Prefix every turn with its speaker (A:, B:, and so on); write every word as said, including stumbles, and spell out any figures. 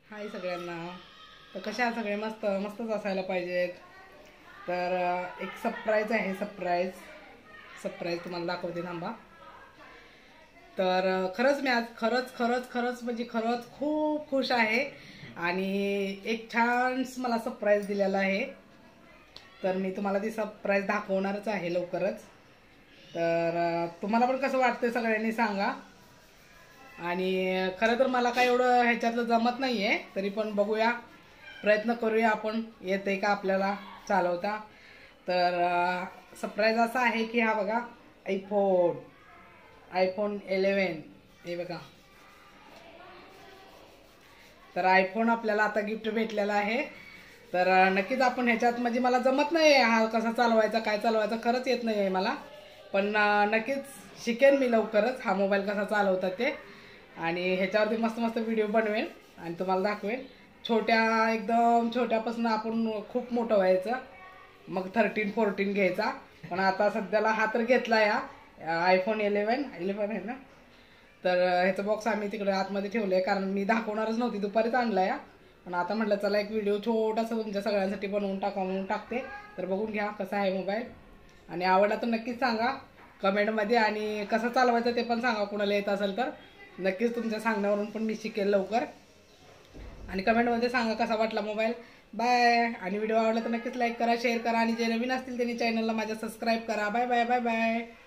A: हाय सगळ्यांना. तर कशा सगळे मस्त मस्तच असायला पाहिजेत. तर अ, एक सरप्राईज आहे. सरप्राईज सरप्राईज तुम्हाला दाखवते थांबा. तर अ, खरंच मी आज खरंच खरंच खरंच म्हणजे खरंच खूप खुश आहे आणि एक छान मला सरप्राईज दिलेला आहे. तर मी तुम्हाला ती सरप्राईज दाखवणारच आहे लवकरच. तर अ, तुम्हाला पण कसं वाटतंय सगळ्यांनी सांगा. आणि खरं तर मला काय एवढं ह्याच्यातलं जमत नाही आहे, तरी पण बघूया, प्रयत्न करूया आपण, येते का आपल्याला चालवता. तर सरप्राईज असा आहे की हा बघा, आयफोन आयफोन इलेवन हे बघा. तर आयफोन आपल्याला आता गिफ्ट भेटलेला आहे. तर अ, नक्कीच आपण ह्याच्यात, म्हणजे मला जमत नाही आहे हा कसा चालवायचा काय चालवायचा, खरंच येत नाही आहे मला. पण अ, नक्कीच शिकेन मी लवकरच हा मोबाईल कसा चालवतात ते. आणि ह्याच्यावरती मस्त मस्त व्हिडिओ बनवेन आणि तुम्हाला दाखवेन. छोट्या एकदम छोट्यापासून आपण खूप मोठं व्हायचं, मग थर्टीन फोर्टीन घ्यायचा. पण आता सध्याला हा तर घेतला या आयफोन इलेवन इलेवन आहे ना. तर अ, ह्याचं बॉक्स आम्ही तिकडे आतमध्ये ठेवलं आहे, कारण मी दाखवणारच नव्हती, दुपारीच आणला या. पण आता म्हटलं चला एक व्हिडिओ छोटासा तुमच्या सगळ्यांसाठी बनवून टाका म्हणून टाकते. तर बघून घ्या कसा आहे मोबाईल, आणि आवडला तर नक्कीच सांगा कमेंटमध्ये. आणि कसं चालवायचं ते पण सांगा, कुणाला येत असेल तर. नक्कीच तुमच्या सांगण्यावरून पण मी शिकेल लवकर. आणि कमेंटमध्ये सांगा कसा वाटला मोबाईल. बाय. आणि व्हिडिओ आवडला तर नक्कीच लाईक करा, शेअर करा, आणि जे नवीन असतील त्यांनी चॅनलला माझ्या सबस्क्राईब करा. Bye bye bye bye.